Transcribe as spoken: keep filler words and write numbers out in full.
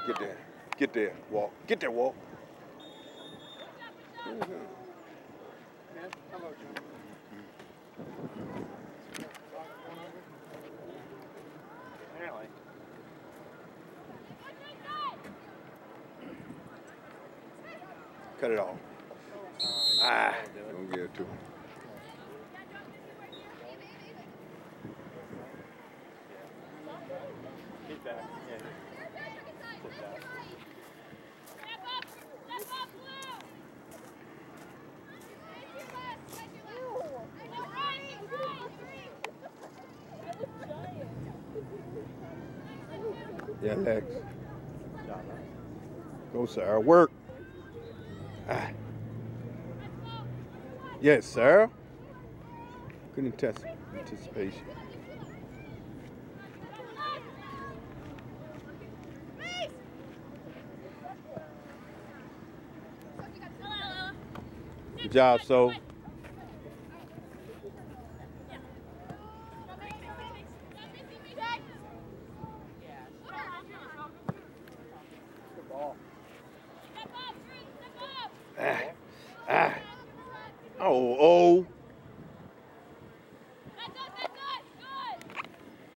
Get there. Get there. Walk. Get there, Walk. Mm-hmm. Cut it off. Ah, don't get it to him. Keep that. Yeah. Keep that. Yeah, Lex. Go, Sarah. Work. Ah. Yes, Sarah. Good antec- anticipation. Good job, so. Ah.